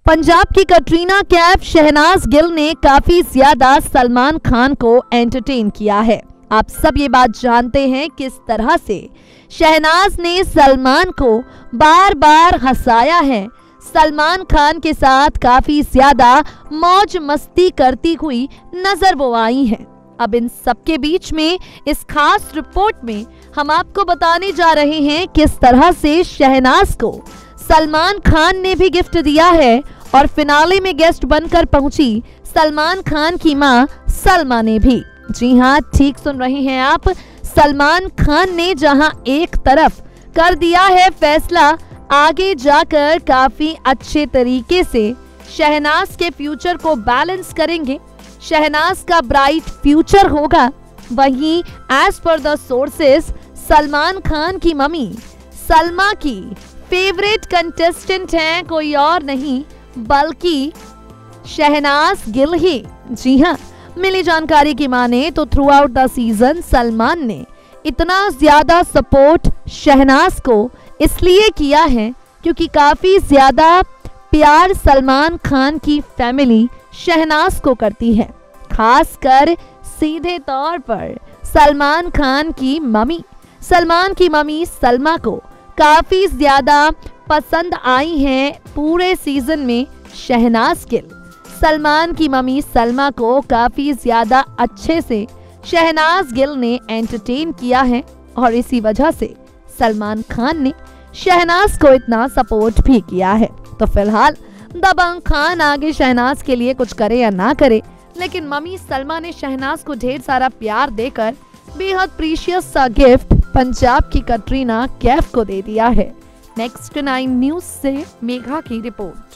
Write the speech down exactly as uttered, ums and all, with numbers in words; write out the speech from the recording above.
पंजाब की कटरीना कैफ शहनाज गिल ने काफी ज्यादा सलमान खान को एंटरटेन किया है। आप सब ये बात जानते हैं किस तरह से शहनाज ने सलमान को बार बार हंसाया है। सलमान खान के साथ काफी ज्यादा मौज मस्ती करती हुई नजर वो आई हैं। अब इन सबके बीच में इस खास रिपोर्ट में हम आपको बताने जा रहे हैं किस तरह से शहनाज को सलमान खान ने भी गिफ्ट दिया है और फिनाले में गेस्ट बनकर पहुंची सलमान खान की मां सलमा ने भी। जी हां, ठीक सुन रहे हैं आप। सलमान खान ने जहां एक तरफ कर दिया है फैसला आगे जाकर काफी अच्छे तरीके से शहनाज के फ्यूचर को बैलेंस करेंगे, शहनाज का ब्राइट फ्यूचर होगा, वहीं as per the sources Salman Khan की मम्मी सलमा की फेवरेट कंटेस्टेंट हैं कोई और नहीं बल्कि शहनाज गिल ही। जी हां, मिली जानकारी की माने तो throughout the season Salman ने इतना ज्यादा सपोर्ट शहनाज को इसलिए किया है क्योंकि काफी ज्यादा प्यार सलमान खान की फैमिली शहनाज को करती है, खासकर सीधे तौर पर सलमान खान की मम्मी सलमान की मम्मी सलमा को काफी ज्यादा पसंद आई हैं पूरे सीजन में शहनाज गिल। सलमान की मम्मी सलमा को काफी ज्यादा अच्छे से शहनाज गिल ने एंटरटेन किया है और इसी वजह से सलमान खान ने शहनाज को इतना सपोर्ट भी किया है। तो फिलहाल दबंग खान आगे शहनाज के लिए कुछ करे या ना करे, लेकिन मम्मी सलमा ने शहनाज को ढेर सारा प्यार देकर बेहद प्रीशियस सा गिफ्ट पंजाब की कटरीना कैफ को दे दिया है। नेक्स्ट नाइन न्यूज से मेघा की रिपोर्ट।